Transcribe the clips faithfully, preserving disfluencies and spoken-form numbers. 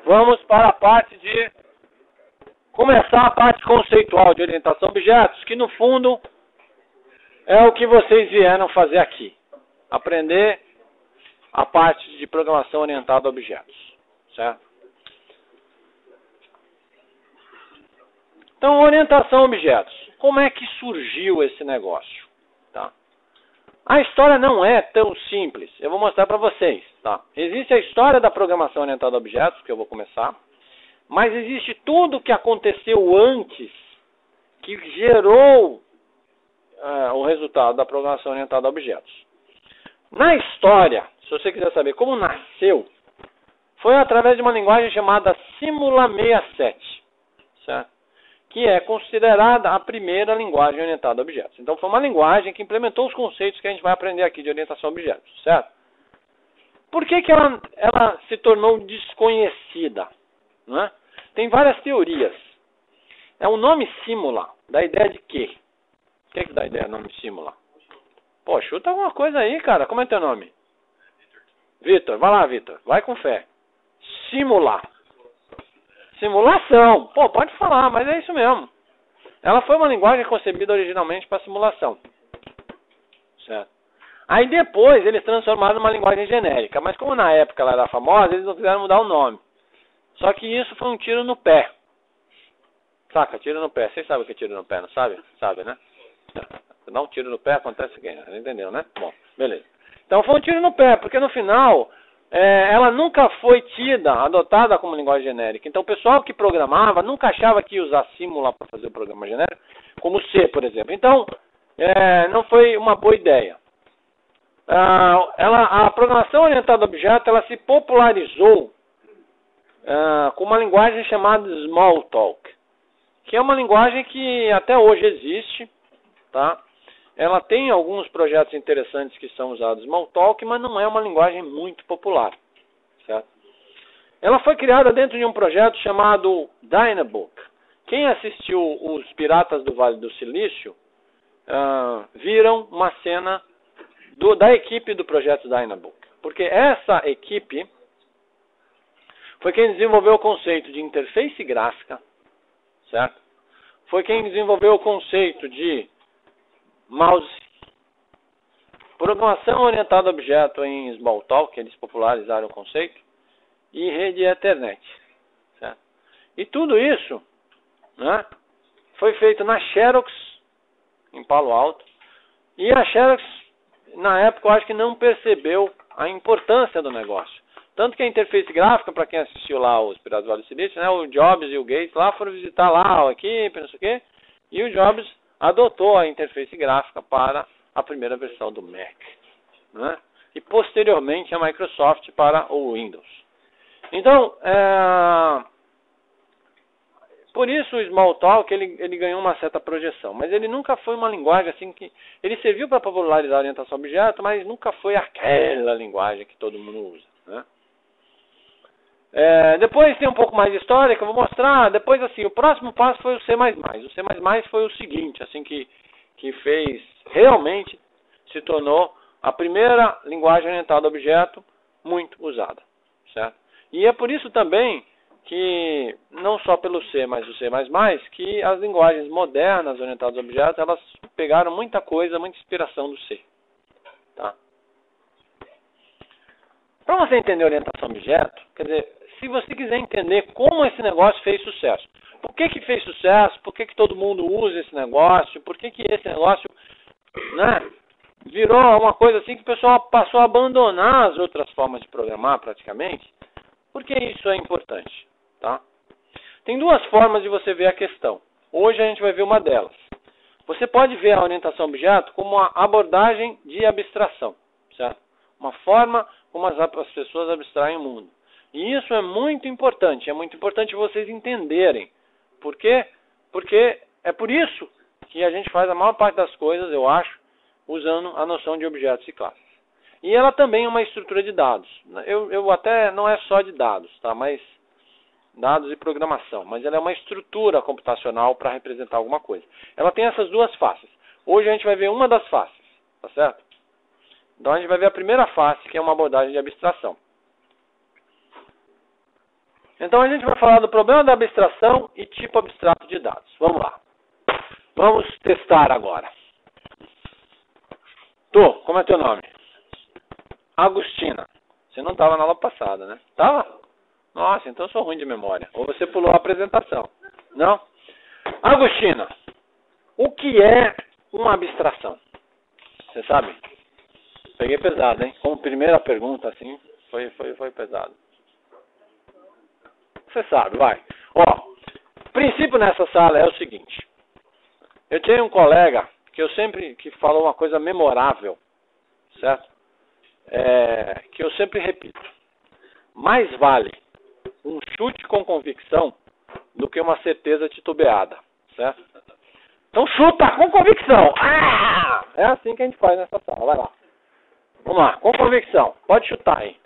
vamos para a parte de começar a parte conceitual de orientação a objetos, que no fundo é o que vocês vieram fazer aqui. Aprender a parte de programação orientada a objetos, certo? Então, orientação a objetos. Como é que surgiu esse negócio? Tá? A história não é tão simples. Eu vou mostrar para vocês. Tá? Existe a história da programação orientada a objetos, que eu vou começar. Mas existe tudo o que aconteceu antes, que gerou uh, o resultado da programação orientada a objetos. Na história, se você quiser saber como nasceu, foi através de uma linguagem chamada Simula sessenta e sete. Certo? Que é considerada a primeira linguagem orientada a objetos. Então, foi uma linguagem que implementou os conceitos que a gente vai aprender aqui de orientação a objetos, certo? Por que que ela, ela se tornou desconhecida? Né? Tem várias teorias. É o nome Simula, dá ideia de quê? O que que dá ideia do nome Simula? Pô, chuta alguma coisa aí, cara. Como é teu nome? Vitor, vai lá, Vitor. Vai com fé. Simula. Simulação. Pô, pode falar, mas é isso mesmo. Ela foi uma linguagem concebida originalmente para simulação. Certo? Aí depois eles transformaram numa linguagem genérica. Mas como na época ela era famosa, eles não quiseram mudar o nome. Só que isso foi um tiro no pé. Saca? Tiro no pé. Vocês sabem o que é tiro no pé, não sabe? Sabe, né? Você dá um tiro no pé, acontece o quê? Entendeu, né? Bom, beleza. Então foi um tiro no pé, porque no final... É, ela nunca foi tida, adotada como linguagem genérica. Então o pessoal que programava nunca achava que ia usar Simula para fazer o programa genérico, como C, por exemplo. Então, é, não foi uma boa ideia. Ah, ela, a programação orientada a objeto, ela se popularizou ah, com uma linguagem chamada Smalltalk, que é uma linguagem que até hoje existe, tá? Ela tem alguns projetos interessantes que são usados Smalltalk, mas não é uma linguagem muito popular. Certo? Ela foi criada dentro de um projeto chamado Dynabook. Quem assistiu Os Piratas do Vale do Silício, uh, viram uma cena do, da equipe do projeto Dynabook. Porque essa equipe foi quem desenvolveu o conceito de interface gráfica, certo? Foi quem desenvolveu o conceito de mouse, programação orientada a objeto em Smalltalk, eles popularizaram o conceito, e rede Ethernet. Certo? E tudo isso, né, foi feito na Xerox, em Palo Alto, e a Xerox, na época, eu acho que não percebeu a importância do negócio. Tanto que a interface gráfica, para quem assistiu lá os Piratas do Vale do Silício, né, o Jobs e o Gates lá foram visitar lá a equipe, não sei o quê, e o Jobs adotou a interface gráfica para a primeira versão do Mac, né? E posteriormente a Microsoft para o Windows. Então, é... por isso o Smalltalk ele, ele ganhou uma certa projeção, mas ele nunca foi uma linguagem assim que... Ele serviu para popularizar a orientação a objeto, mas nunca foi aquela linguagem que todo mundo usa, né? É, depois tem um pouco mais de história que eu vou mostrar. Depois, assim, o próximo passo foi o C mais mais. O C mais mais foi o seguinte, assim, que, que fez, realmente, se tornou a primeira linguagem orientada a objeto muito usada, certo? E é por isso também que, não só pelo C, mas o C mais mais, que as linguagens modernas orientadas a objetos, elas pegaram muita coisa, muita inspiração do C, tá? Para você entender orientação a objeto, quer dizer, se você quiser entender como esse negócio fez sucesso, por que que fez sucesso, por que que todo mundo usa esse negócio, por que que esse negócio, né, virou uma coisa assim que o pessoal passou a abandonar as outras formas de programar praticamente, por que isso é importante, tá? Tem duas formas de você ver a questão. Hoje a gente vai ver uma delas. Você pode ver a orientação a objeto como uma abordagem de abstração, certo? Uma forma como as, as pessoas abstraem o mundo. E isso é muito importante, é muito importante vocês entenderem. Por quê? Porque é por isso que a gente faz a maior parte das coisas, eu acho, usando a noção de objetos e classes. E ela também é uma estrutura de dados. Eu, eu até não é só de dados, tá? Mas dados e programação. Mas ela é uma estrutura computacional para representar alguma coisa. Ela tem essas duas faces. Hoje a gente vai ver uma das faces, tá certo? Então a gente vai ver a primeira face, que é uma abordagem de abstração. Então a gente vai falar do problema da abstração e tipo abstrato de dados. Vamos lá. Vamos testar agora. Tu, como é teu nome? Agostina. Você não estava na aula passada, né? Tava? Nossa, então eu sou ruim de memória. Ou você pulou a apresentação. Não? Agostina, o que é uma abstração? Você sabe? Peguei pesado, hein? Como primeira pergunta, assim, foi, foi, foi pesado. Você sabe, vai. Ó, o princípio nessa sala é o seguinte. Eu tinha um colega que eu sempre, que falou uma coisa memorável, certo? É, que eu sempre repito. Mais vale um chute com convicção do que uma certeza titubeada, certo? Então chuta com convicção. Ah! É assim que a gente faz nessa sala, vai lá. Vamos lá, com convicção. Pode chutar aí.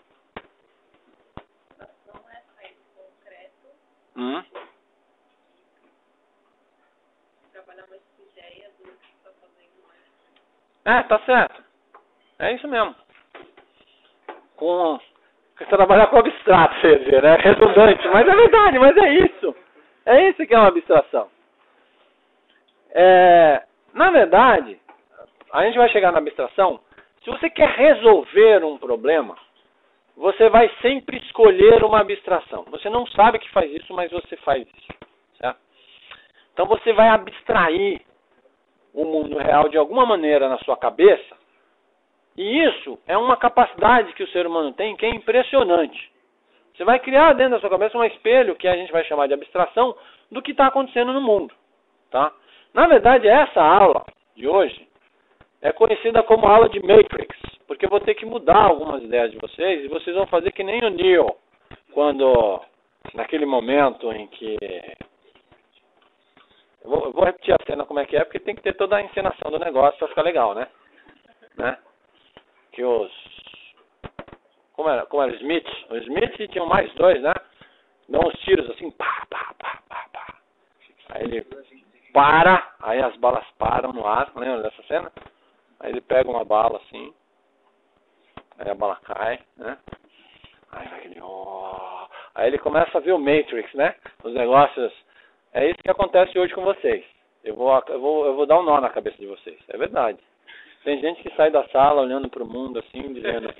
Hum? Trabalhar mais com ideias do que está fazendo mais. É, tá certo. É isso mesmo. Com... Você trabalhar com abstrato, quer dizer, né? Redundante, mas é verdade, mas é isso. É isso que é uma abstração. É... Na verdade, a gente vai chegar na abstração. Se você quer resolver um problema, você vai sempre escolher uma abstração. Você não sabe que faz isso, mas você faz isso. Certo? Então você vai abstrair o mundo real de alguma maneira na sua cabeça. E isso é uma capacidade que o ser humano tem que é impressionante. Você vai criar dentro da sua cabeça um espelho que a gente vai chamar de abstração do que está acontecendo no mundo. Tá? Na verdade, essa aula de hoje é conhecida como aula de Matrix, porque eu vou ter que mudar algumas ideias de vocês e vocês vão fazer que nem o Neo, quando, naquele momento em que... Eu vou, eu vou repetir a cena como é que é, porque tem que ter toda a encenação do negócio para ficar legal, né? né? Que os... Como era, como era o Smith? O Smith tinham mais dois, né? Dão uns tiros assim, pá, pá, pá, pá, pá. Aí ele para, aí as balas param no ar, lembra dessa cena? Aí ele pega uma bala assim, aí a bala cai, né? Aí vai aquele... Oh. Aí ele começa a ver o Matrix, né? Os negócios... É isso que acontece hoje com vocês. Eu vou, eu vou, eu vou dar um nó na cabeça de vocês. É verdade. Tem gente que sai da sala olhando para o mundo assim, dizendo...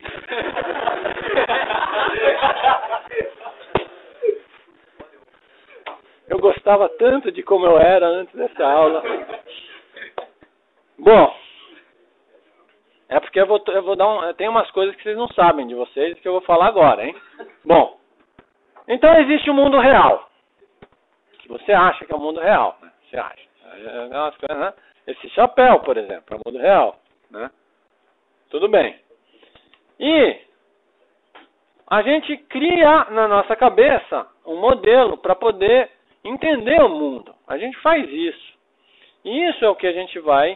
Eu gostava tanto de como eu era antes dessa aula. Bom, é porque eu vou, eu vou dar um... Tem umas coisas que vocês não sabem de vocês que eu vou falar agora, hein? Bom, então existe o mundo real. Que você acha que é o mundo real, né? Você acha. É umas coisas, né? Esse chapéu, por exemplo, é o mundo real, né? Tudo bem. E a gente cria na nossa cabeça um modelo para poder entender o mundo. A gente faz isso. E isso é o que a gente vai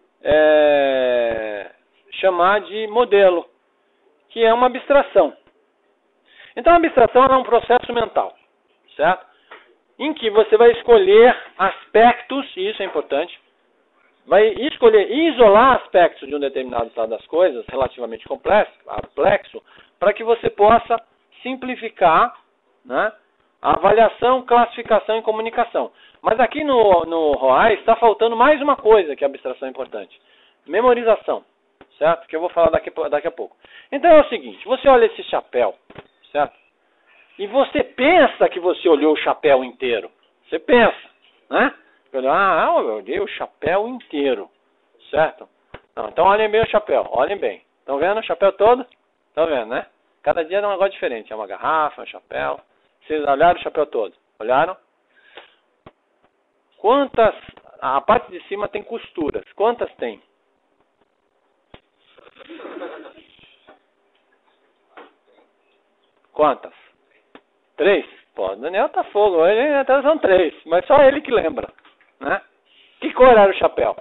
é, chamar de modelo, que é uma abstração. Então a abstração é um processo mental, certo? Em que você vai escolher aspectos, e isso é importante, vai escolher e isolar aspectos de um determinado estado das coisas, relativamente complexo, complexo, para que você possa simplificar, né, a avaliação, classificação e comunicação. Mas aqui no, no R O A I está faltando mais uma coisa que a abstração é importante. Memorização, certo? Que eu vou falar daqui, daqui a pouco. Então é o seguinte, você olha esse chapéu, certo? E você pensa que você olhou o chapéu inteiro. Você pensa, né? Ah, eu olhei o chapéu inteiro, certo? Não, então olhem bem o chapéu, olhem bem. Estão vendo o chapéu todo? Estão vendo, né? Cada dia é um negócio diferente. É uma garrafa, um chapéu. Vocês olharam o chapéu todo? Olharam? Quantas... A parte de cima tem costuras. Quantas tem? Quantas? Três? Pô, o Daniel tá fogo. Ele até são três. Mas só ele que lembra. Né? Que cor era o chapéu?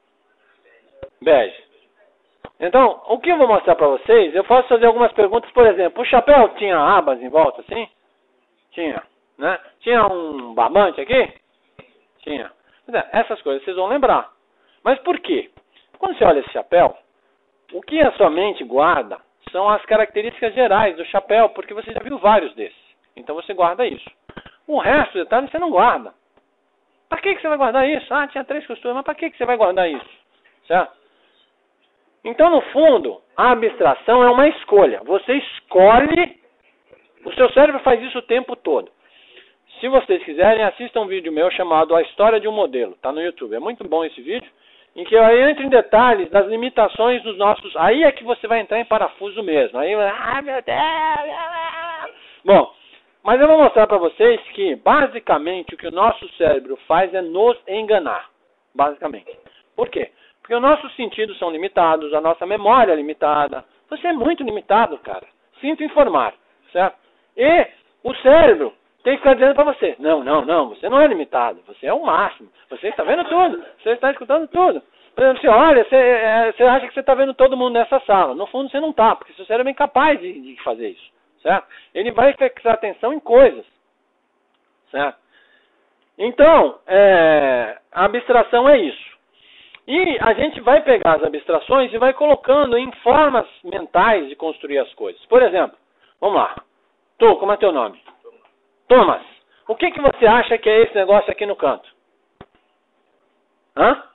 Bege. Então, o que eu vou mostrar para vocês, eu posso fazer algumas perguntas, por exemplo, o chapéu tinha abas em volta, assim? Tinha, né? Tinha um barbante aqui? Tinha. Essas coisas vocês vão lembrar. Mas por quê? Quando você olha esse chapéu, o que a sua mente guarda são as características gerais do chapéu, porque você já viu vários desses. Então você guarda isso. O resto do detalhe você não guarda. Para que, que você vai guardar isso? Ah, tinha três costuras, mas para que, que você vai guardar isso? Certo? Então, no fundo, a abstração é uma escolha. Você escolhe, o seu cérebro faz isso o tempo todo. Se vocês quiserem, assistam um vídeo meu chamado A História de um Modelo. Está no YouTube. É muito bom esse vídeo, em que eu entro em detalhes das limitações dos nossos... Aí é que você vai entrar em parafuso mesmo. Aí, ai meu Deus! Bom, mas eu vou mostrar para vocês que, basicamente, o que o nosso cérebro faz é nos enganar. Basicamente. Por quê? Porque os nossos sentidos são limitados, a nossa memória é limitada. Você é muito limitado, cara. Sinto informar, certo? E o cérebro tem que ficar dizendo para você, não, não, não, você não é limitado, você é o máximo. Você está vendo tudo, você está escutando tudo. Por exemplo, você olha, você, é, você acha que você está vendo todo mundo nessa sala. No fundo você não está, porque seu cérebro é incapaz de, de fazer isso, certo? Ele vai fixar atenção em coisas, certo? Então, é, a abstração é isso. E a gente vai pegar as abstrações e vai colocando em formas mentais de construir as coisas. Por exemplo, vamos lá. Tu, como é teu nome? Thomas. O que, que você acha que é esse negócio aqui no canto? Hã?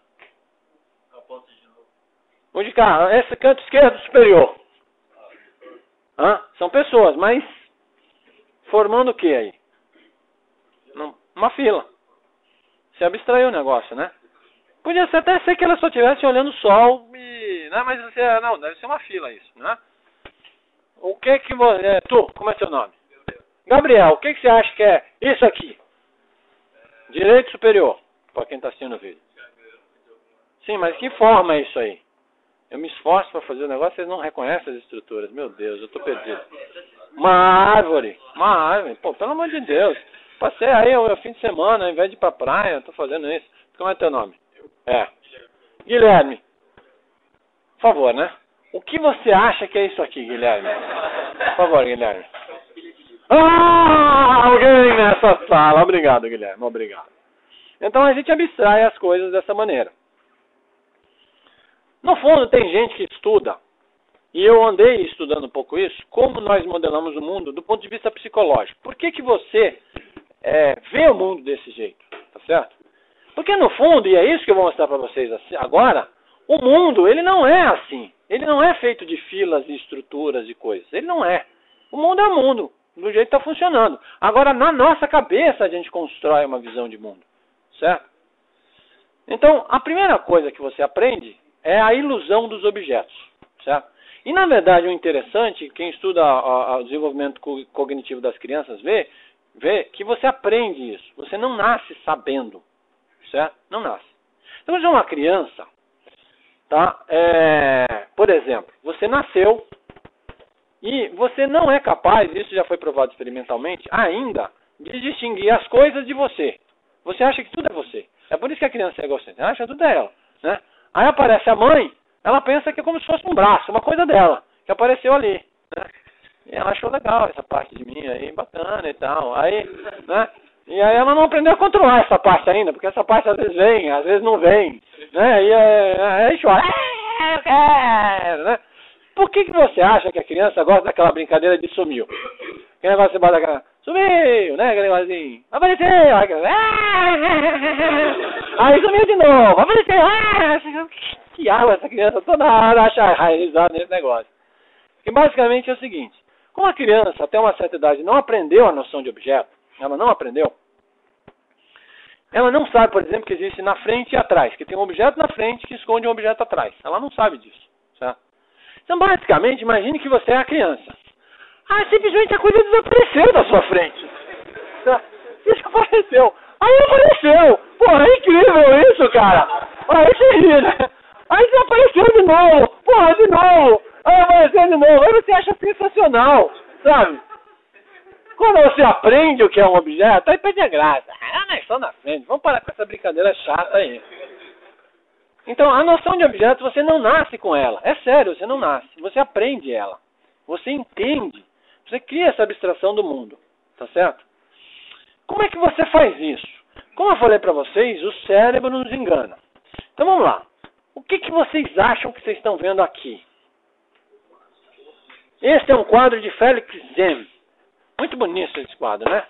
O de cá, esse canto esquerdo superior. Hã? São pessoas, mas formando o que aí? Uma fila. Você abstraiu o negócio, né? Podia ser até ser que ela só estivesse olhando o sol e... Né? Mas você, não, deve ser uma fila isso, né? O que que você... É, tu, como é seu nome? Gabriel, o que que você acha que é isso aqui? Direito superior, para quem está assistindo o vídeo. Sim, mas que forma é isso aí? Eu me esforço para fazer o negócio, vocês não reconhecem as estruturas. Meu Deus, eu estou perdido. Uma árvore, uma árvore. Pô, pelo amor de Deus. Passei aí o fim de semana, ao invés de ir para praia, estou fazendo isso. Como é teu nome? É. Guilherme. Por favor, né? O que você acha que é isso aqui, Guilherme? Por favor, Guilherme. Ah, alguém nessa sala. Obrigado, Guilherme. Obrigado. Então a gente abstrai as coisas dessa maneira. No fundo, tem gente que estuda, e eu andei estudando um pouco isso, como nós modelamos o mundo do ponto de vista psicológico. Por que que você é, vê o mundo desse jeito? Tá certo? Porque no fundo, e é isso que eu vou mostrar para vocês agora, o mundo, ele não é assim. Ele não é feito de filas e estruturas e coisas. Ele não é. O mundo é o mundo, do jeito que está funcionando. Agora, na nossa cabeça, a gente constrói uma visão de mundo. Certo? Então, a primeira coisa que você aprende é a ilusão dos objetos. Certo? E, na verdade, o interessante, quem estuda o desenvolvimento cognitivo das crianças vê, vê que você aprende isso. Você não nasce sabendo. Certo? Não nasce. Então, se é uma criança, tá? É, por exemplo, você nasceu e você não é capaz, isso já foi provado experimentalmente, ainda, de distinguir as coisas de você. Você acha que tudo é você. É por isso que a criança é egocêntrica. Ela acha que tudo é ela. Né? Aí aparece a mãe, ela pensa que é como se fosse um braço, uma coisa dela, que apareceu ali. Né? E ela achou legal essa parte de mim aí, bacana e tal. Aí, né? E aí ela não aprendeu a controlar essa parte ainda, porque essa parte às vezes vem, às vezes não vem. Né? E aí chora. Eu quero, né? Por que que você acha que a criança gosta daquela brincadeira de sumiu? Que negócio você bota aquela... Sumiu, né? Aquele negócio apareceu. Aí sumiu de novo. Apareceu. Que água essa criança toda hora acha raizada nesse negócio. Que basicamente é o seguinte. Como a criança até uma certa idade não aprendeu a noção de objeto, ela não aprendeu, ela não sabe, por exemplo, que existe na frente e atrás, que tem um objeto na frente que esconde um objeto atrás. Ela não sabe disso. Certo? Então, basicamente, imagine que você é a criança. Ah, simplesmente a coisa desapareceu da sua frente. Certo? Desapareceu. Aí apareceu. Porra, é incrível isso, cara. Aí você ri, né? Aí desapareceu de novo. Porra, de novo. Aí apareceu de novo. Aí você acha sensacional, sabe? Quando você aprende o que é um objeto, aí perde a graça. Ah, mas só na frente. Vamos parar com essa brincadeira chata aí. Então, a noção de objeto, você não nasce com ela. É sério, você não nasce. Você aprende ela. Você entende. Você cria essa abstração do mundo. Tá certo? Como é que você faz isso? Como eu falei para vocês, o cérebro nos engana. Então, vamos lá. O que que vocês acham que vocês estão vendo aqui? Este é um quadro de Félix Zem. Muito bonito esse quadro, né?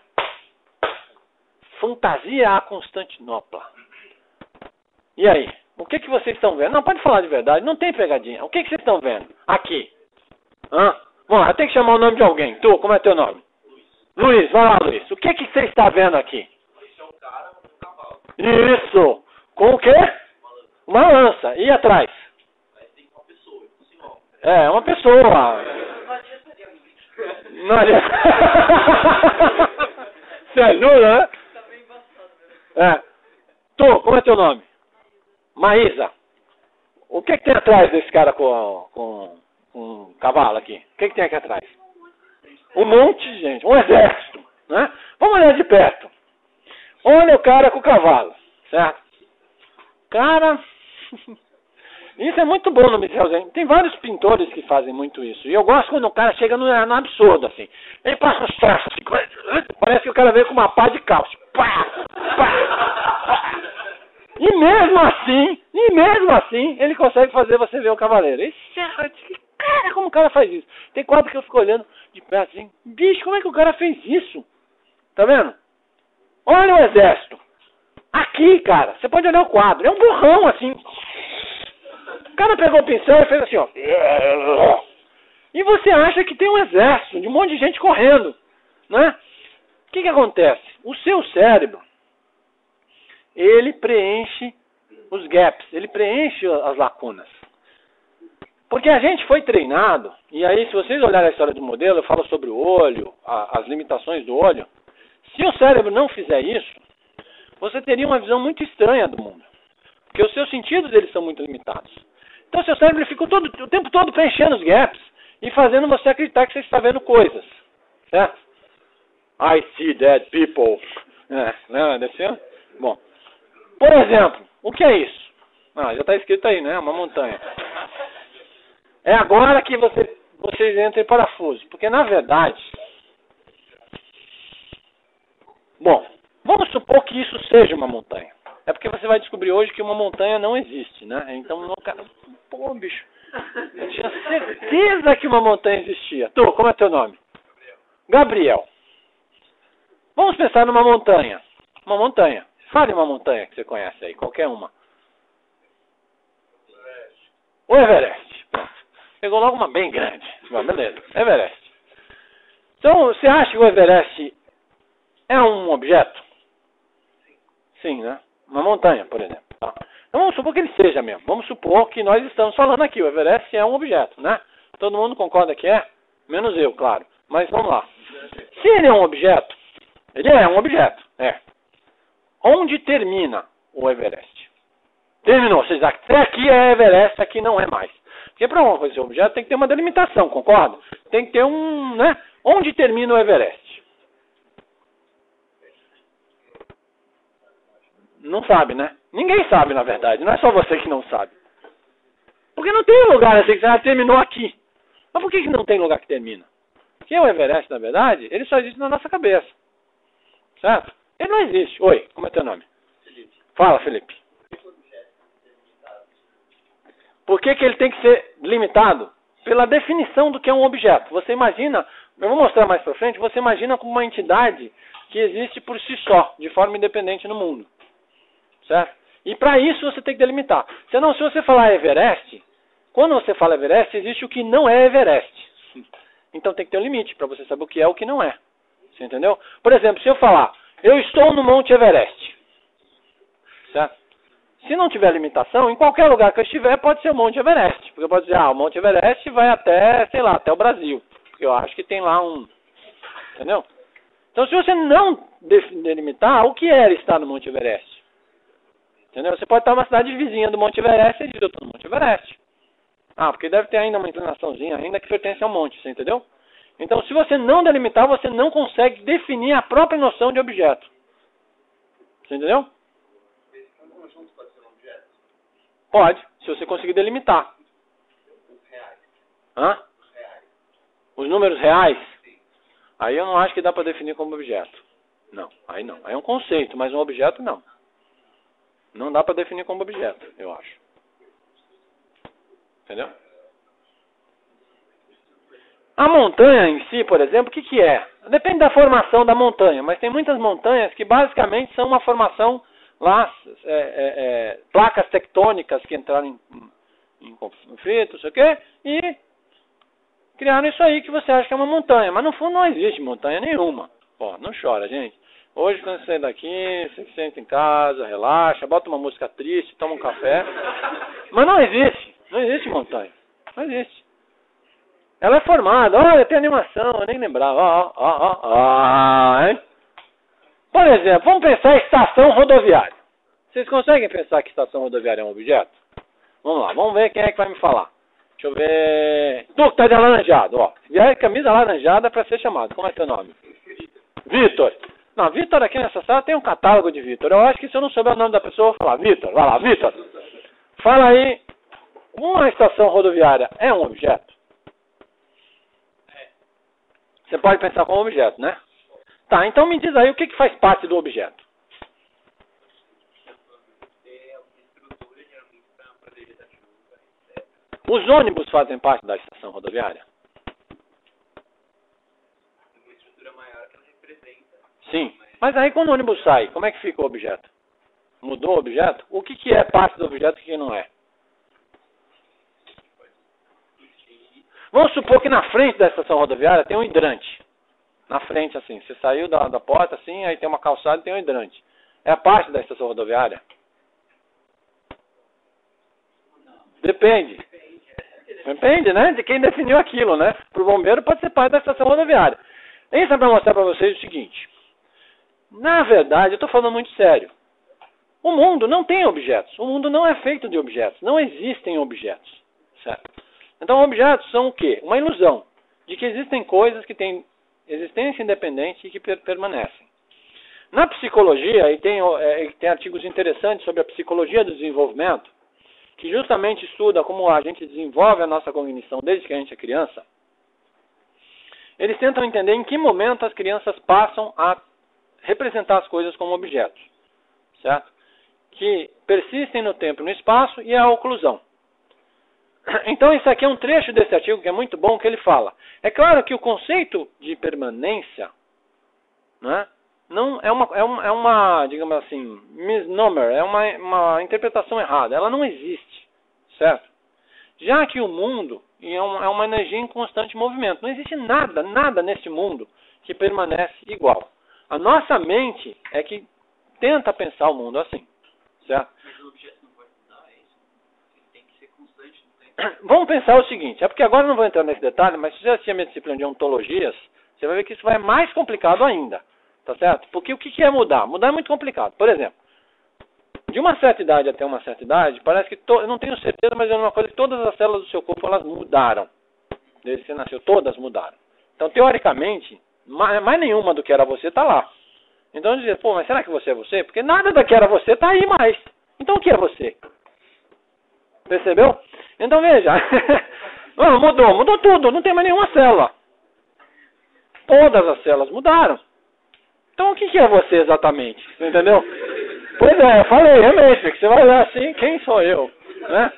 Fantasia a Constantinopla. E aí? O que, que vocês estão vendo? Não, pode falar de verdade, não tem pegadinha. O que, que vocês estão vendo? Aqui. Hã? Bom, eu tenho que chamar o nome de alguém. Tu, como é teu nome? Luiz. Luiz, vai lá, Luiz. O que, que você está vendo aqui? Esse é um cara com um cavalo. Isso. Com o quê? Uma lança. E atrás? Aí tem uma pessoa, um senhor. É, uma pessoa. Não adianta. Você ajuda, né? É. Tu, como é teu nome? Maísa. O que, que tem atrás desse cara com, com, com um cavalo aqui? O que, que tem aqui atrás? Um monte de gente, um exército, né? Vamos olhar de perto. Olha o cara com o cavalo, certo? Cara, isso é muito bom no Museu. Tem vários pintores que fazem muito isso. E eu gosto quando o cara chega no, no absurdo, assim. Ele passa os traços, assim, parece que o cara veio com uma pá de cálcio. Pá, pá, pá. E mesmo assim, e mesmo assim, ele consegue fazer você ver o cavaleiro. Isso é, cara, como o cara faz isso? Tem quadro que eu fico olhando de perto assim, bicho, como é que o cara fez isso? Tá vendo? Olha o exército. Aqui, cara, você pode olhar o quadro. É um borrão, assim. O cara pegou o pincel e fez assim, ó. E você acha que tem um exército, de um monte de gente correndo, né? O que que acontece? O seu cérebro, ele preenche os gaps, ele preenche as lacunas. Porque a gente foi treinado, e aí se vocês olharem a história do modelo, eu falo sobre o olho, a, as limitações do olho. Se o cérebro não fizer isso, você teria uma visão muito estranha do mundo. Porque os seus sentidos eles são muito limitados. Então seu cérebro fica todo, o tempo todo preenchendo os gaps e fazendo você acreditar que você está vendo coisas. Certo? I see dead people. É, lembra desse filme? Bom. Por exemplo, o que é isso? Ah, já está escrito aí, né? Uma montanha. É agora que você, vocês entram em parafuso. Porque, na verdade... Bom, vamos supor que isso seja uma montanha. É porque você vai descobrir hoje que uma montanha não existe, né? Então, não, cara... Pô, bicho... Eu tinha certeza que uma montanha existia. Tu, como é teu nome? Gabriel. Gabriel. Vamos pensar numa montanha. Uma montanha. Fale uma montanha que você conhece aí, qualquer uma. O Everest. Pronto. Pegou logo uma bem grande. Bom, beleza. Everest. Então, você acha que o Everest é um objeto? Sim, né? Uma montanha, por exemplo. Tá? Então vamos supor que ele seja mesmo. Vamos supor que nós estamos falando aqui. O Everest é um objeto, né? Todo mundo concorda que é? Menos eu, claro. Mas vamos lá. Se ele é um objeto, ele é um objeto. É. Onde termina o Everest? Terminou. Ou seja, até aqui é Everest, aqui não é mais. Porque para uma coisa ser objeto tem que ter uma delimitação, concorda? Tem que ter um, né? Onde termina o Everest? Não sabe, né? Ninguém sabe, na verdade. Não é só você que não sabe. Porque não tem lugar assim que já terminou aqui. Mas por que que não tem lugar que termina? Porque o Everest, na verdade, ele só existe na nossa cabeça. Certo? Ele não existe. Oi, como é teu nome? Felipe. Fala, Felipe. Por que que ele tem que ser limitado? Pela definição do que é um objeto. Você imagina, eu vou mostrar mais pra frente, você imagina como uma entidade que existe por si só, de forma independente no mundo. Certo? E para isso você tem que delimitar. Senão, se você falar Everest, quando você fala Everest, existe o que não é Everest. Então tem que ter um limite para você saber o que é e o que não é. Você entendeu? Por exemplo, se eu falar, eu estou no Monte Everest. Certo? Se não tiver limitação, em qualquer lugar que eu estiver, pode ser o Monte Everest. Porque eu posso dizer, ah, o Monte Everest vai até, sei lá, até o Brasil. Porque eu acho que tem lá um... Entendeu? Então, se você não delimitar, o que é estar no Monte Everest? Entendeu? Você pode estar numa cidade vizinha do Monte Everest e dizer, eu estou no Monte Everest. Ah, porque deve ter ainda uma inclinaçãozinha, ainda que pertence ao monte, você entendeu? Então, se você não delimitar, você não consegue definir a própria noção de objeto. Você entendeu? Um conjunto pode ser um objeto? Pode, se você conseguir delimitar. Os reais. Hã? Os reais. Os números reais? Sim. Aí eu não acho que dá para definir como objeto. Não, aí não. Aí é um conceito, mas um objeto não. Não dá para definir como objeto, eu acho. Entendeu? A montanha em si, por exemplo, o que que é? Depende da formação da montanha, mas tem muitas montanhas que basicamente são uma formação lá, é, é, é, placas tectônicas que entraram em, em conflito, não sei o quê, e criaram isso aí que você acha que é uma montanha, mas no fundo não existe montanha nenhuma. Pô, não chora, gente. Hoje quando você sai daqui, você senta em casa, relaxa, bota uma música triste, toma um café, mas não existe, não existe montanha, não existe. Ela é formada, olha, tem animação, eu nem lembrava, ó, ó, ó, ó, hein? Por exemplo, vamos pensar em estação rodoviária. Vocês conseguem pensar que estação rodoviária é um objeto? Vamos lá, vamos ver quem é que vai me falar. Deixa eu ver. Tu que tá de alaranjado, ó. Se vier camisa alaranjada é pra ser chamado. Como é seu nome? Vitor. Não, Vitor aqui nessa sala tem um catálogo de Vitor. Eu acho que se eu não souber o nome da pessoa, eu vou falar. Vitor, vai lá, Vitor. Fala aí, uma estação rodoviária é um objeto? Você pode pensar como objeto, né? Tá, então me diz aí o que, que faz parte do objeto. Os ônibus fazem parte da estação rodoviária? Uma estrutura maior que ela representa. Sim. Mas aí quando o ônibus sai, como é que fica o objeto? Mudou o objeto? O que, que é parte do objeto e o que não é? Vamos supor que na frente da estação rodoviária tem um hidrante. Na frente, assim. Você saiu da, da porta, assim, aí tem uma calçada e tem um hidrante. É parte da estação rodoviária? Depende. Depende, né? De quem definiu aquilo, né? Para o bombeiro pode ser parte da estação rodoviária. Isso é para mostrar para vocês o seguinte. Na verdade, eu estou falando muito sério. O mundo não tem objetos. O mundo não é feito de objetos. Não existem objetos. Certo? Então, objetos são o quê? Uma ilusão de que existem coisas que têm existência independente e que per permanecem. Na psicologia, e tem, é, tem artigos interessantes sobre a psicologia do desenvolvimento, que justamente estuda como a gente desenvolve a nossa cognição desde que a gente é criança, eles tentam entender em que momento as crianças passam a representar as coisas como objetos, certo? Que persistem no tempo e no espaço e a oclusão. Então, isso aqui é um trecho desse artigo que é muito bom, que ele fala. É claro que o conceito de permanência, né, não, é, uma, é, uma, é uma, digamos assim, misnomer, é uma, uma interpretação errada. Ela não existe, certo? Já que o mundo é uma, é uma energia em constante movimento. Não existe nada, nada nesse mundo que permanece igual. A nossa mente é que tenta pensar o mundo assim, certo? Mas o objeto não pode mudar, é isso? Ele tem que ser constante no tempo. Vamos pensar o seguinte, é porque agora eu não vou entrar nesse detalhe, mas se você assistir a minha disciplina de ontologias, você vai ver que isso vai mais complicado ainda, tá certo? Porque o que é mudar? Mudar é muito complicado. Por exemplo, de uma certa idade até uma certa idade, parece que, to... eu não tenho certeza, mas é uma coisa que todas as células do seu corpo, elas mudaram. Desde que você nasceu, todas mudaram. Então, teoricamente, mais nenhuma do que era você está lá. Então, dizer, pô, mas será que você é você? Porque nada do que era você está aí mais. Então, o que é você? Percebeu? Então, veja. Não, mudou, mudou tudo. Não tem mais nenhuma célula. Todas as células mudaram. Então, o que é você exatamente? Você entendeu? Pois é, eu falei, é Matrix. Você vai olhar assim, quem sou eu? Né?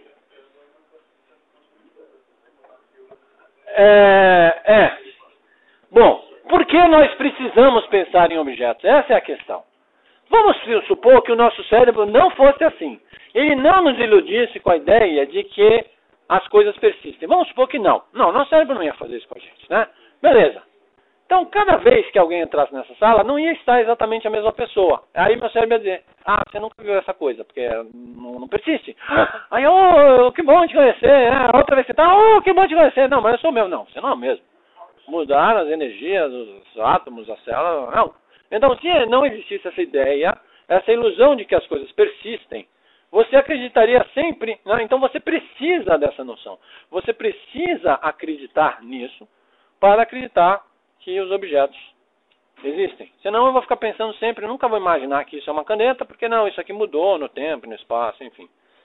É, é. Bom, por que nós precisamos pensar em objetos? Essa é a questão. Vamos supor que o nosso cérebro não fosse assim. Ele não nos iludisse com a ideia de que as coisas persistem. Vamos supor que não. Não, nosso cérebro não ia fazer isso com a gente, né? Beleza. Então, cada vez que alguém entrasse nessa sala, não ia estar exatamente a mesma pessoa. Aí meu cérebro ia dizer, ah, você nunca viu essa coisa, porque não, não persiste. Aí, oh, que bom te conhecer. É, outra vez você tá, oh, que bom te conhecer. Não, mas eu sou meu. Não, você não é mesmo. Mudaram as energias, os átomos, as células, não. Então, se não existisse essa ideia, essa ilusão de que as coisas persistem, você acreditaria sempre, né? Então você precisa dessa noção. Você precisa acreditar nisso para acreditar que os objetos existem. Senão eu vou ficar pensando sempre, eu nunca vou imaginar que isso é uma caneta, porque não, isso aqui mudou no tempo, no espaço, enfim.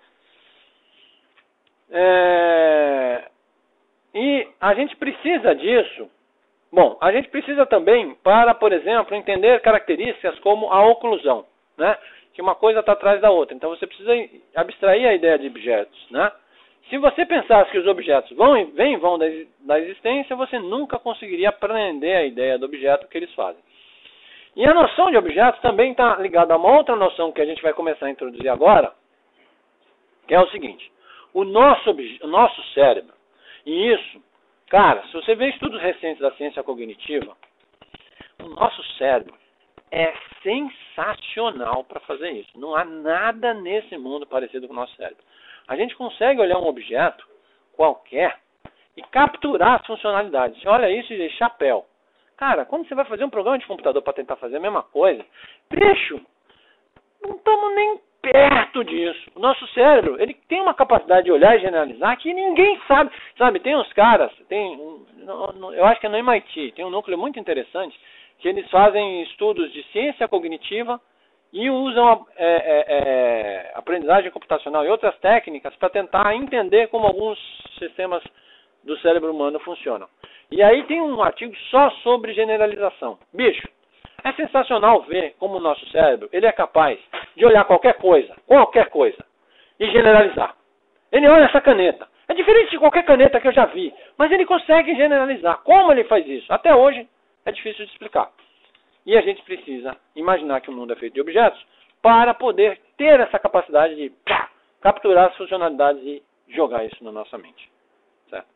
É... E a gente precisa disso. Bom, a gente precisa também para, por exemplo, entender características como a oclusão, né? Que uma coisa está atrás da outra. Então você precisa abstrair a ideia de objetos, né? Se você pensasse que os objetos vão e vêm e vão da, da existência, você nunca conseguiria aprender a ideia do objeto que eles fazem. E a noção de objetos também está ligada a uma outra noção que a gente vai começar a introduzir agora, que é o seguinte: o nosso, o nosso cérebro, e isso, cara, se você vê estudos recentes da ciência cognitiva, o nosso cérebro é sensacional para fazer isso. Não há nada nesse mundo parecido com o nosso cérebro. A gente consegue olhar um objeto qualquer e capturar as funcionalidades. Você olha isso e diz, chapéu. Cara, quando você vai fazer um programa de computador para tentar fazer a mesma coisa, bicho, não estamos nem perto disso. O nosso cérebro, ele tem uma capacidade de olhar e generalizar que ninguém sabe. Sabe, tem uns caras, tem, eu acho que é no M I T, tem um núcleo muito interessante, que eles fazem estudos de ciência cognitiva e usam é, é, é, aprendizagem computacional e outras técnicas para tentar entender como alguns sistemas do cérebro humano funcionam. E aí tem um artigo só sobre generalização. Bicho, é sensacional ver como o nosso cérebro ele é capaz de olhar qualquer coisa, qualquer coisa, e generalizar. Ele olha essa caneta. É diferente de qualquer caneta que eu já vi, mas ele consegue generalizar. Como ele faz isso? Até hoje é difícil de explicar. E a gente precisa imaginar que o mundo é feito de objetos para poder ter essa capacidade de pá, capturar as funcionalidades e jogar isso na nossa mente. Certo?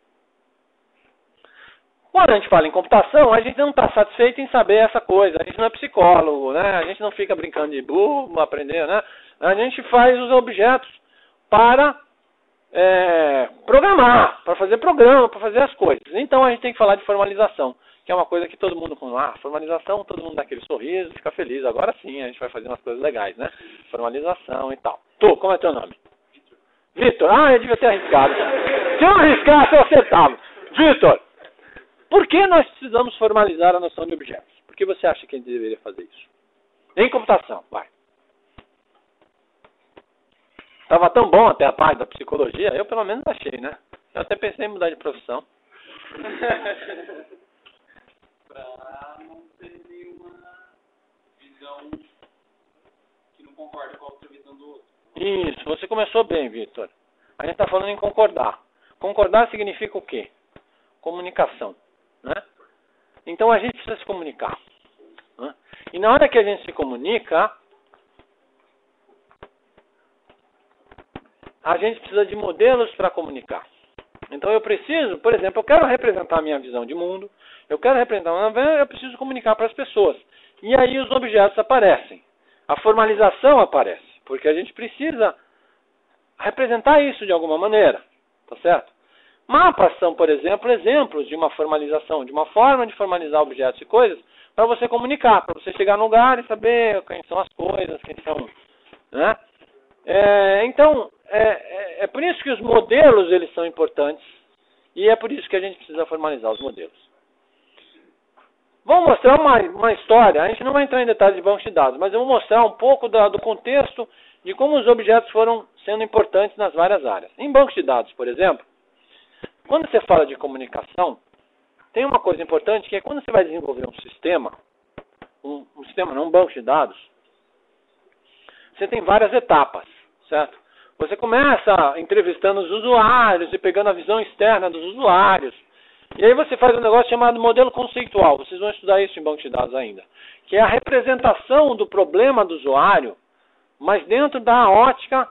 Quando a gente fala em computação, a gente não está satisfeito em saber essa coisa. A gente não é psicólogo, né? A gente não fica brincando de burro, aprender, né? A gente faz os objetos para é, programar, para fazer programa, para fazer as coisas. Então a gente tem que falar de formalização, que é uma coisa que todo mundo, com ah, formalização, todo mundo dá aquele sorriso, fica feliz. Agora sim, a gente vai fazer umas coisas legais, né? Formalização e tal. Tu, como é teu nome? Vitor. Ah, eu devia ter arriscado. Se eu arriscasse, eu acertava. Vitor, por que nós precisamos formalizar a noção de objetos? Por que você acha que a gente deveria fazer isso? Em computação, vai. Estava tão bom até a parte da psicologia, eu pelo menos achei, né? Eu até pensei em mudar de profissão. Para não ter nenhuma visão que não concorda com a outra visão do outro. Isso, você começou bem, Vitor. A gente está falando em concordar. Concordar significa o quê? Comunicação. Né? Então a gente precisa se comunicar. Né? E na hora que a gente se comunica, a gente precisa de modelos para comunicar. Então eu preciso, por exemplo, eu quero representar a minha visão de mundo, eu quero representar uma visão, eu preciso comunicar para as pessoas. E aí os objetos aparecem. A formalização aparece, porque a gente precisa representar isso de alguma maneira. Tá certo? Mapas são, por exemplo, exemplos de uma formalização, de uma forma de formalizar objetos e coisas para você comunicar, para você chegar no lugar e saber quem são as coisas, quem são... Né? É, então, é, é, é por isso que os modelos eles são importantes e é por isso que a gente precisa formalizar os modelos. Vamos mostrar uma, uma história, a gente não vai entrar em detalhes de bancos de dados, mas eu vou mostrar um pouco da, do contexto de como os objetos foram sendo importantes nas várias áreas. Em bancos de dados, por exemplo, quando você fala de comunicação, tem uma coisa importante que é quando você vai desenvolver um sistema, um, um sistema, não um banco de dados, você tem várias etapas, certo? Você começa entrevistando os usuários e pegando a visão externa dos usuários. E aí você faz um negócio chamado modelo conceitual. Vocês vão estudar isso em banco de dados ainda. Que é a representação do problema do usuário, mas dentro da ótica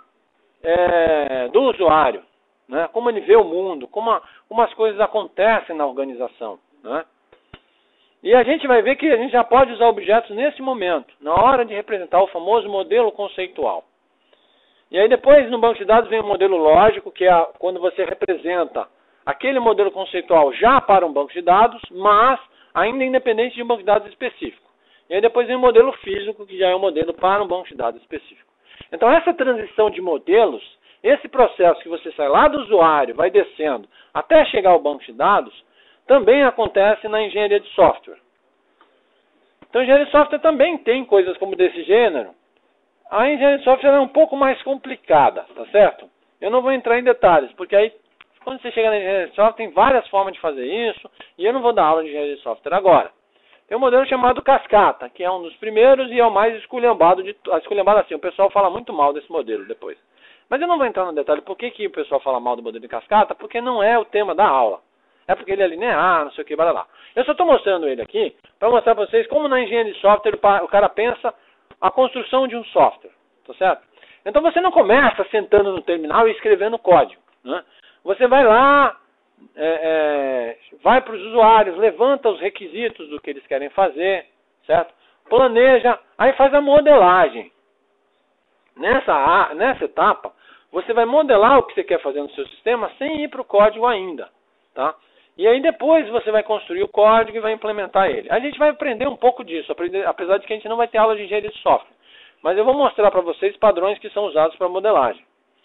é, do usuário. Né? Como ele vê o mundo, como, a, como as coisas acontecem na organização. Né? E a gente vai ver que a gente já pode usar objetos nesse momento, na hora de representar o famoso modelo conceitual. E aí depois no banco de dados vem o modelo lógico, que é quando você representa aquele modelo conceitual já para um banco de dados, mas ainda independente de um banco de dados específico. E aí depois vem o modelo físico, que já é um modelo para um banco de dados específico. Então essa transição de modelos, esse processo que você sai lá do usuário, vai descendo até chegar ao banco de dados, também acontece na engenharia de software. Então a engenharia de software também tem coisas como desse gênero. A engenharia de software é um pouco mais complicada, tá certo? Eu não vou entrar em detalhes, porque aí quando você chega na engenharia de software tem várias formas de fazer isso, e eu não vou dar aula de engenharia de software agora. Tem um modelo chamado cascata, que é um dos primeiros e é o mais esculhambado, de, esculhambado assim, o pessoal fala muito mal desse modelo depois. Mas eu não vou entrar no detalhe por que, que o pessoal fala mal do modelo de cascata, porque não é o tema da aula. É porque ele é linear, não sei o que, blá, blá. Eu só estou mostrando ele aqui para mostrar para vocês como na engenharia de software o cara pensa a construção de um software, tá certo? Então você não começa sentando no terminal e escrevendo código, né? Você vai lá, é, é, vai para os usuários, levanta os requisitos do que eles querem fazer, certo? Planeja, aí faz a modelagem. Nessa, nessa etapa, você vai modelar o que você quer fazer no seu sistema sem ir para o código ainda, tá? E aí depois você vai construir o código e vai implementar ele. A gente vai aprender um pouco disso, aprender, apesar de que a gente não vai ter aula de engenharia de software. Mas eu vou mostrar para vocês padrões que são usados para modelagem.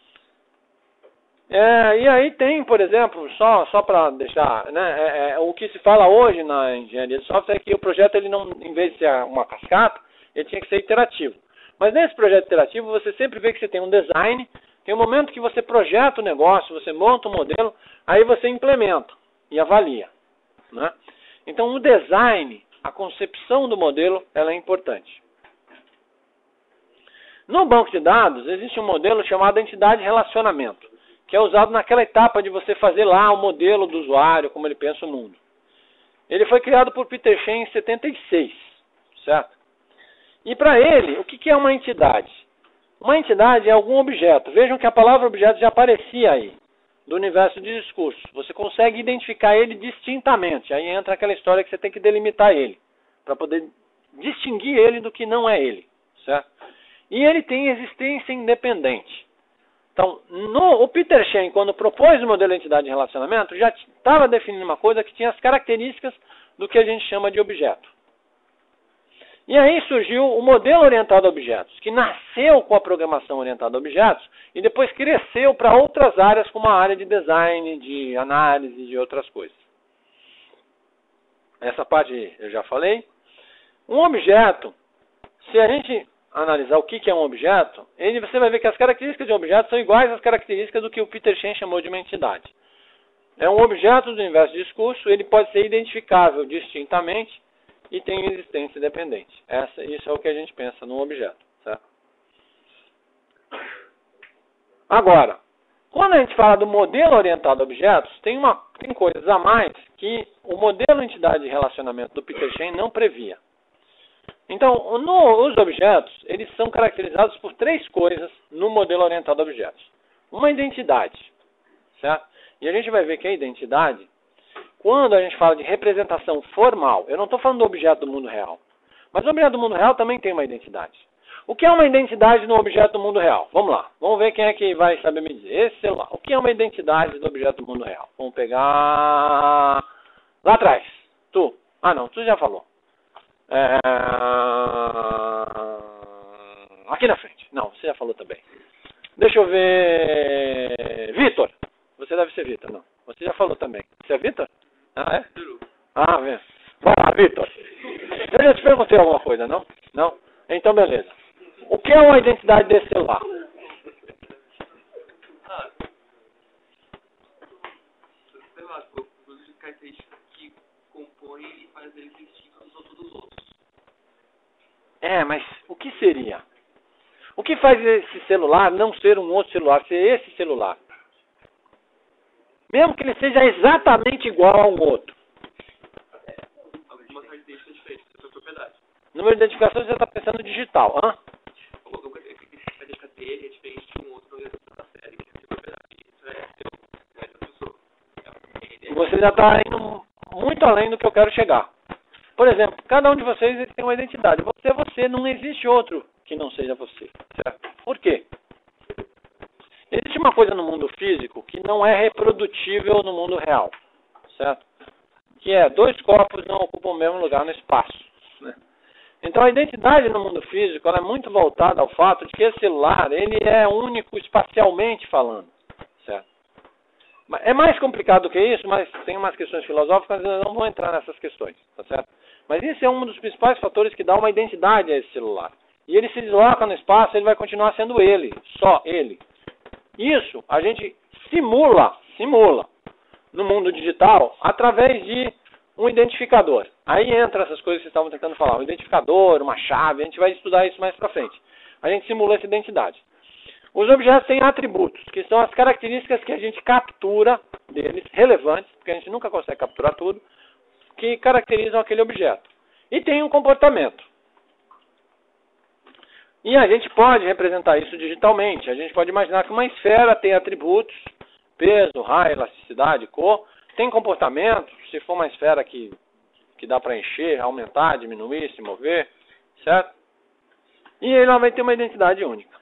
É, e aí tem, por exemplo, só, só para deixar, né, é, é, o que se fala hoje na engenharia de software é que o projeto, ele não, em vez de ser uma cascata, ele tinha que ser iterativo. Mas nesse projeto iterativo você sempre vê que você tem um design, tem um momento que você projeta o negócio, você monta um modelo, aí você implementa e avalia, né? Então o design, a concepção do modelo, ela é importante. No banco de dados existe um modelo chamado entidade relacionamento, que é usado naquela etapa de você fazer lá o modelo do usuário, como ele pensa o mundo. Ele foi criado por Peter Shen em setenta e seis, certo? E para ele, o que é uma entidade? Uma entidade é algum objeto. Vejam que a palavra objeto já aparecia aí, do universo de discurso. Você consegue identificar ele distintamente. Aí entra aquela história que você tem que delimitar ele, para poder distinguir ele do que não é ele, certo? E ele tem existência independente. Então, no, o Peter Shen, quando propôs o modelo de entidade de relacionamento, já estava definindo uma coisa que tinha as características do que a gente chama de objeto. E aí surgiu o modelo orientado a objetos, que nasceu com a programação orientada a objetos e depois cresceu para outras áreas, como a área de design, de análise e de outras coisas. Essa parte eu já falei. Um objeto, se a gente analisar o que é um objeto, ele, você vai ver que as características de um objeto são iguais às características do que o Peter Shen chamou de uma entidade. É um objeto do universo de discurso, ele pode ser identificável distintamente e tem existência independente. Essa, isso é o que a gente pensa num objeto, certo? Agora, quando a gente fala do modelo orientado a objetos, tem, uma, tem coisas a mais que o modelo entidade de relacionamento do Peter Shen não previa. Então, no, os objetos, eles são caracterizados por três coisas no modelo orientado a objetos. Uma identidade, certo? E a gente vai ver que a identidade, quando a gente fala de representação formal, eu não estou falando do objeto do mundo real, mas o objeto do mundo real também tem uma identidade. O que é uma identidade no objeto do mundo real? Vamos lá, vamos ver quem é que vai saber me dizer. Esse celular. O que é uma identidade do objeto do mundo real? Vamos pegar lá atrás. Tu. Ah não, tu já falou. É... Aqui na frente. Não, você já falou também. Deixa eu ver. Vitor. Você deve ser Vitor, não. Você já falou também. Você é Vitor? Ah, é? Ah, vem. Vai lá, Vitor. Eu já te perguntei alguma coisa, não? Não? Então, beleza. O que é uma identidade desse celular? Ah, sei lá, o conjunto de características que compõe e faz ele distinto dos outros outros. É, mas o que seria? O que faz esse celular não ser um outro celular, ser esse celular? Mesmo que ele seja exatamente igual a um outro. Alguma característica diferente da sua propriedade. Número de identificação você está pensando digital, hã? Alguma característica dele é diferente de um outro da série que tem propriedade. Isso é seu, não é da pessoa. É você já está indo muito além do que eu quero chegar. Por exemplo, cada um de vocês tem uma identidade. Você é você, não existe outro que não seja você. Certo? Por quê? Existe uma coisa no mundo físico que não é reprodutível no mundo real. Certo? Que é, dois corpos não ocupam o mesmo lugar no espaço. Né? Então a identidade no mundo físico ela é muito voltada ao fato de que esse celular ele é único espacialmente falando. Certo? É mais complicado do que isso, mas tem umas questões filosóficas, eu não vou entrar nessas questões. Tá certo? Mas esse é um dos principais fatores que dá uma identidade a esse celular. E ele se desloca no espaço, ele vai continuar sendo ele, só ele. Isso a gente simula, simula no mundo digital através de um identificador. Aí entra essas coisas que vocês estavam tentando falar, um identificador, uma chave, a gente vai estudar isso mais pra frente. A gente simula essa identidade. Os objetos têm atributos, que são as características que a gente captura deles, relevantes, porque a gente nunca consegue capturar tudo, que caracterizam aquele objeto. E tem um comportamento. E a gente pode representar isso digitalmente. A gente pode imaginar que uma esfera tem atributos, peso, raio, elasticidade, cor, tem comportamento, se for uma esfera que, que dá para encher, aumentar, diminuir, se mover, certo? E ela vai ter uma identidade única.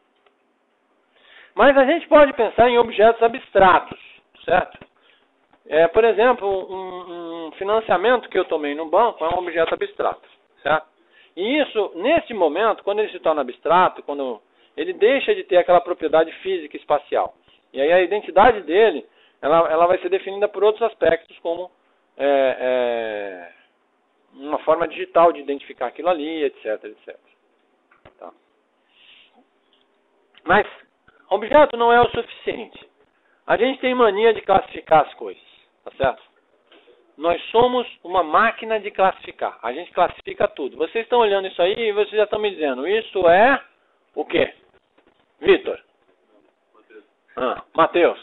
Mas a gente pode pensar em objetos abstratos, certo? É, por exemplo, um, um financiamento que eu tomei no banco é um objeto abstrato, certo? E isso, nesse momento, quando ele se torna abstrato, quando ele deixa de ter aquela propriedade física espacial. E aí a identidade dele, ela, ela vai ser definida por outros aspectos, como é, é, uma forma digital de identificar aquilo ali, etc, etcétera. Tá. Mas objeto não é o suficiente. A gente tem mania de classificar as coisas, tá certo? Nós somos uma máquina de classificar. A gente classifica tudo. Vocês estão olhando isso aí e vocês já estão me dizendo, isso é o quê? Vitor? Ah, Matheus?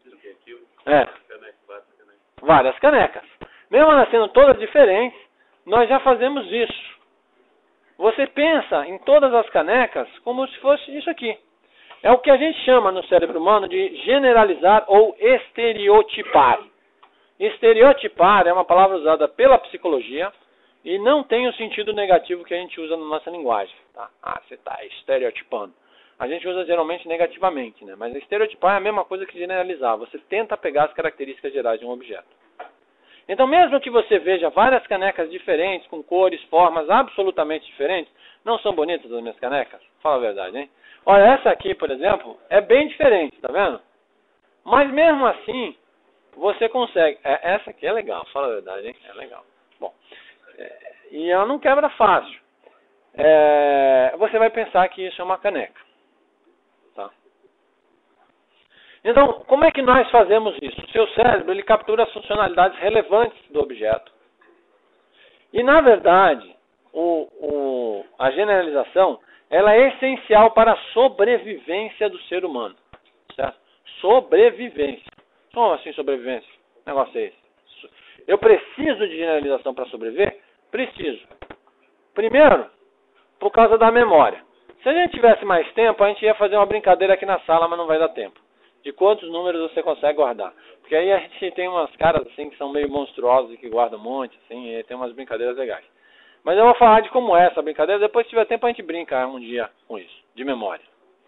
É. Várias canecas. Mesmo elas sendo todas diferentes, nós já fazemos isso. Você pensa em todas as canecas como se fosse isso aqui. É o que a gente chama no cérebro humano de generalizar ou estereotipar. Estereotipar é uma palavra usada pela psicologia e não tem o sentido negativo que a gente usa na nossa linguagem. Tá? Ah, você está estereotipando. A gente usa geralmente negativamente, né? Mas estereotipar é a mesma coisa que generalizar. Você tenta pegar as características gerais de um objeto. Então, mesmo que você veja várias canecas diferentes, com cores, formas absolutamente diferentes, não são bonitas as minhas canecas? Fala a verdade, hein? Olha, essa aqui, por exemplo, é bem diferente, tá vendo? Mas mesmo assim, você consegue. É, essa aqui é legal, fala a verdade, hein? É legal. Bom, é, e ela não quebra fácil. É, você vai pensar que isso é uma caneca. Tá? Então, como é que nós fazemos isso? O seu cérebro, ele captura as funcionalidades relevantes do objeto. E, na verdade, o, o, a generalização, ela é essencial para a sobrevivência do ser humano. Certo? Sobrevivência. Como assim sobrevivência? O negócio é esse. Eu preciso de generalização para sobreviver? Preciso. Primeiro, por causa da memória. Se a gente tivesse mais tempo, a gente ia fazer uma brincadeira aqui na sala, mas não vai dar tempo. De quantos números você consegue guardar. Porque aí a gente tem umas caras assim que são meio monstruosas e que guardam um monte, assim, e tem umas brincadeiras legais. Mas eu vou falar de como é essa brincadeira, depois se tiver tempo a gente brinca um dia com isso, de memória.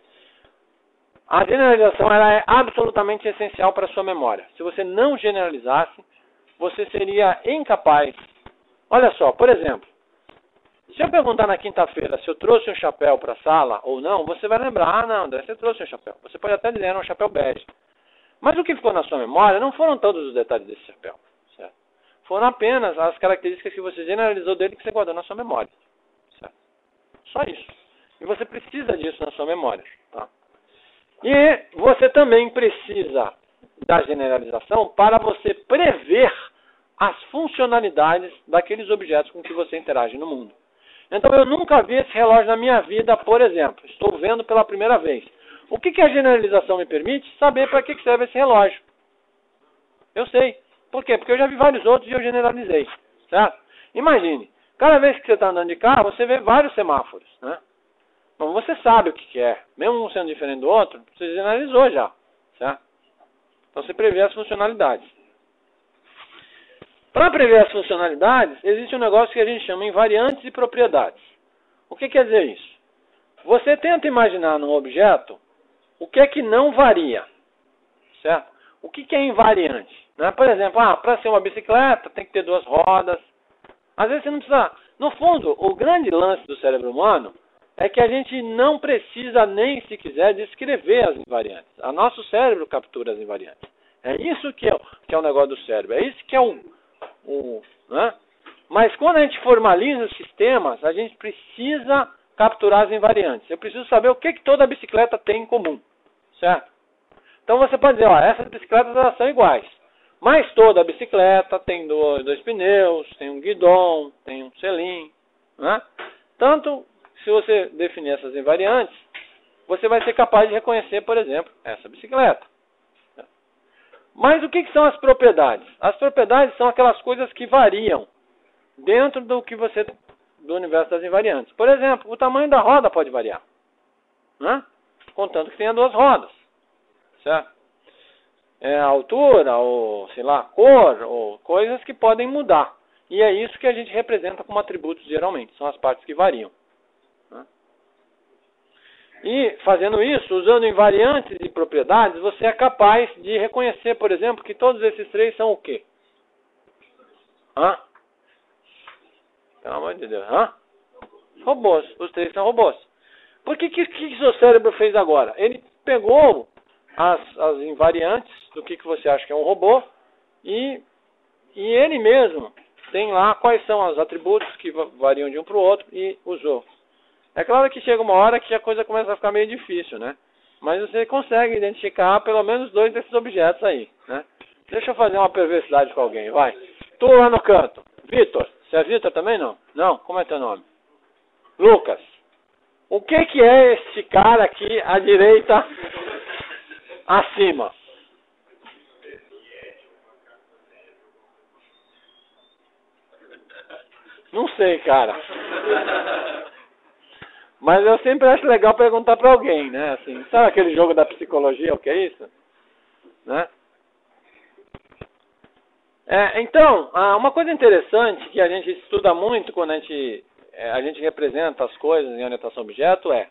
A generalização ela é absolutamente essencial para a sua memória. Se você não generalizasse, você seria incapaz. Olha só, por exemplo, se eu perguntar na quinta-feira se eu trouxe um chapéu para a sala ou não, você vai lembrar, ah não, André, você trouxe um chapéu. Você pode até dizer, era um chapéu bege. Mas o que ficou na sua memória não foram todos os detalhes desse chapéu. Certo? Foram apenas as características que você generalizou dele que você guardou na sua memória. Certo? Só isso. E você precisa disso na sua memória. Tá? E você também precisa da generalização para você prever as funcionalidades daqueles objetos com que você interage no mundo. Então eu nunca vi esse relógio na minha vida, por exemplo. Estou vendo pela primeira vez. O que, que a generalização me permite? Saber para que, que serve esse relógio. Eu sei. Por quê? Porque eu já vi vários outros e eu generalizei. Certo? Imagine, cada vez que você está andando de carro, você vê vários semáforos. Né? Bom, você sabe o que, que é. Mesmo um sendo diferente do outro, você generalizou já. Certo? Então você prevê as funcionalidades. Para prever as funcionalidades, existe um negócio que a gente chama invariantes e propriedades. O que quer dizer isso? Você tenta imaginar num objeto o que é que não varia. Certo? O que, que é invariante? Né? Por exemplo, ah, para ser uma bicicleta tem que ter duas rodas. Às vezes você não precisa... No fundo, o grande lance do cérebro humano é que a gente não precisa nem, se quiser, descrever as invariantes. O nosso cérebro captura as invariantes. É isso que é, que é o negócio do cérebro. É isso que é o... o né? Mas quando a gente formaliza os sistemas, a gente precisa capturar as invariantes. Eu preciso saber o que, que toda bicicleta tem em comum. Certo? Então você pode dizer, ó, essas bicicletas elas são iguais. Mas toda bicicleta tem dois, dois pneus, tem um guidão, tem um selim. Né? Tanto, se você definir essas invariantes, você vai ser capaz de reconhecer, por exemplo, essa bicicleta. Mas o que, que são as propriedades? As propriedades são aquelas coisas que variam dentro do que você do universo das invariantes. Por exemplo, o tamanho da roda pode variar, né? Contando que tenha duas rodas, certo? É a altura, ou sei lá, cor, ou coisas que podem mudar. E é isso que a gente representa como atributos geralmente, são as partes que variam, né? E fazendo isso, usando invariantes e propriedades, você é capaz de reconhecer, por exemplo, que todos esses três são o quê? Hã? Pelo amor de Deus, hã? Robôs, os três são robôs. Por que que, que seu cérebro fez agora? Ele pegou as, as invariantes do que, que você acha que é um robô e, e ele mesmo tem lá quais são os atributos que variam de um para o outro e usou. É claro que chega uma hora que a coisa começa a ficar meio difícil, né? Mas você consegue identificar pelo menos dois desses objetos aí, né? Deixa eu fazer uma perversidade com alguém, vai. Tu lá no canto. Vitor. Você é Vitor também, não? Não? Como é teu nome? Lucas. O que que é esse cara aqui à direita acima? Não sei, cara. Mas eu sempre acho legal perguntar para alguém, né? Assim, sabe aquele jogo da psicologia, o que é isso? Né? É, então, uma coisa interessante que a gente estuda muito quando a gente, a gente representa as coisas em orientação a objeto é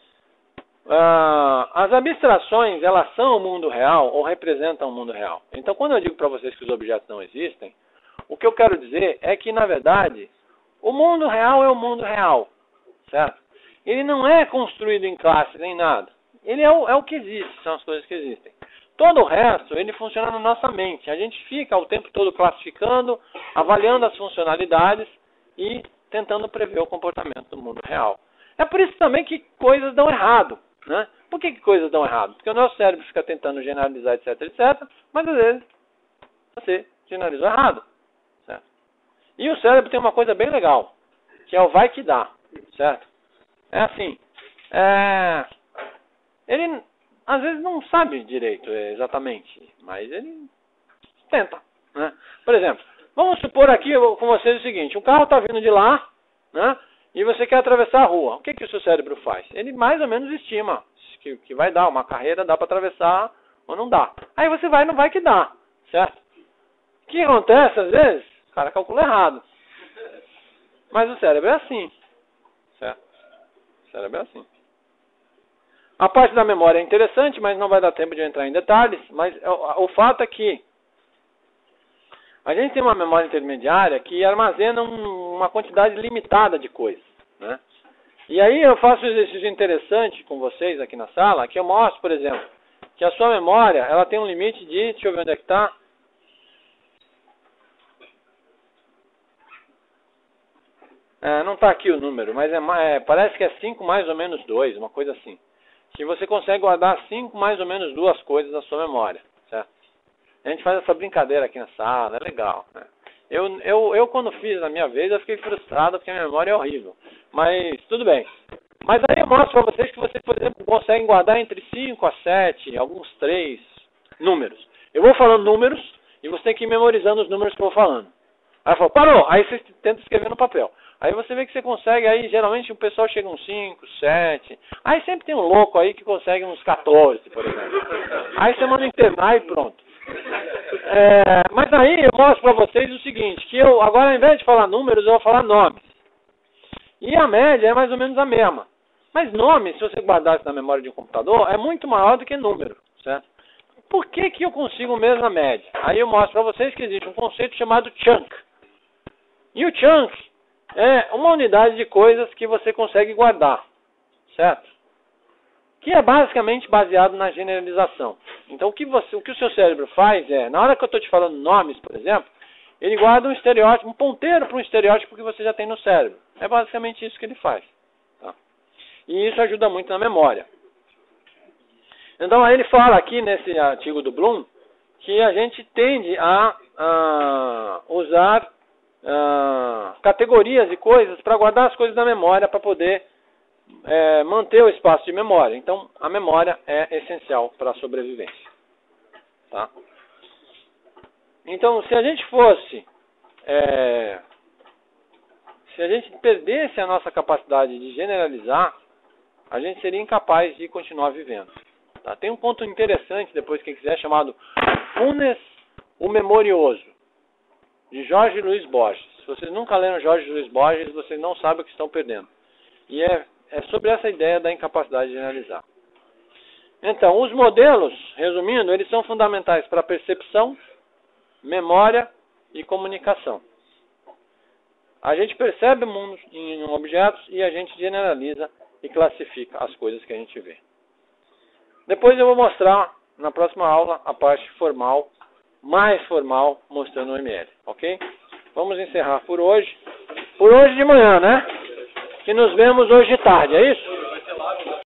uh, as abstrações, elas são o mundo real ou representam o mundo real. Então, quando eu digo para vocês que os objetos não existem, o que eu quero dizer é que, na verdade, o mundo real é o mundo real, certo? Ele não é construído em classes nem nada. Ele é o, é o que existe, são as coisas que existem. Todo o resto, ele funciona na nossa mente. A gente fica o tempo todo classificando, avaliando as funcionalidades e tentando prever o comportamento do mundo real. É por isso também que coisas dão errado, né? Por que, que coisas dão errado? Porque o nosso cérebro fica tentando generalizar, etc, etcétera, mas às vezes você generalizou errado, certo? E o cérebro tem uma coisa bem legal, que é o vai que dá, certo? É assim, é... ele às vezes não sabe direito exatamente, mas ele tenta, né? Por exemplo, vamos supor aqui com vocês o seguinte, o carro está vindo de lá, né? E você quer atravessar a rua. O que, que o seu cérebro faz? Ele mais ou menos estima que, que vai dar, uma carreira dá para atravessar ou não dá. Aí você vai e não vai que dá, certo? O que acontece às vezes? O cara calcula errado. Mas o cérebro é assim, certo? O cérebro é assim. A parte da memória é interessante, mas não vai dar tempo de entrar em detalhes. Mas o, o fato é que a gente tem uma memória intermediária que armazena um, uma quantidade limitada de coisas, né? E aí eu faço um exercício interessante com vocês aqui na sala, que eu mostro, por exemplo, que a sua memória ela tem um limite de, deixa eu ver onde é que está, é, não está aqui o número, mas é, é, parece que é cinco mais ou menos dois, uma coisa assim. Que você consegue guardar cinco mais ou menos duas coisas na sua memória, certo? A gente faz essa brincadeira aqui na sala, é legal, né? Eu, eu, eu quando fiz na minha vez, eu fiquei frustrado porque a minha memória é horrível. Mas tudo bem. Mas aí eu mostro para vocês que vocês, por exemplo, conseguem guardar entre cinco a sete, alguns três números. Eu vou falando números e você tem que ir memorizando os números que eu vou falando. Aí eu falo, parou! Aí você tenta escrever no papel. Aí você vê que você consegue, aí geralmente o pessoal chega uns cinco, sete. Aí sempre tem um louco aí que consegue uns quatorze, por exemplo. Aí você manda internar e pronto. É, mas aí eu mostro para vocês o seguinte, que eu agora ao invés de falar números, eu vou falar nomes. E a média é mais ou menos a mesma. Mas nome, se você guardasse na memória de um computador, é muito maior do que número, certo? Por que que eu consigo mesmo a média? Aí eu mostro para vocês que existe um conceito chamado chunk. E o chunk é uma unidade de coisas que você consegue guardar, certo? Que é basicamente baseado na generalização. Então o que, você, o que o seu cérebro faz é, na hora que eu estou te falando nomes, por exemplo, ele guarda um estereótipo, um ponteiro para um estereótipo que você já tem no cérebro. É basicamente isso que ele faz. Tá? E isso ajuda muito na memória. Então aí ele fala aqui nesse artigo do Bloom que a gente tende a, a usar a, categorias e coisas para guardar as coisas na memória para poder é, manter o espaço de memória. Então, a memória é essencial para a sobrevivência. Tá? Então, se a gente fosse... É, se a gente perdesse a nossa capacidade de generalizar, a gente seria incapaz de continuar vivendo. Tá? Tem um ponto interessante, depois quem quiser, chamado Funes o Memorioso, de Jorge Luiz Borges. Se vocês nunca leram Jorge Luiz Borges, vocês não sabem o que estão perdendo. E é, é sobre essa ideia da incapacidade de generalizar. Então, os modelos, resumindo, eles são fundamentais para percepção, memória e comunicação. A gente percebe o mundo em objetos e a gente generaliza e classifica as coisas que a gente vê. Depois eu vou mostrar, na próxima aula, a parte formal, mais formal, mostrando o M L, ok? Vamos encerrar por hoje. Por hoje de manhã, né? Que nos vemos hoje de tarde, é isso?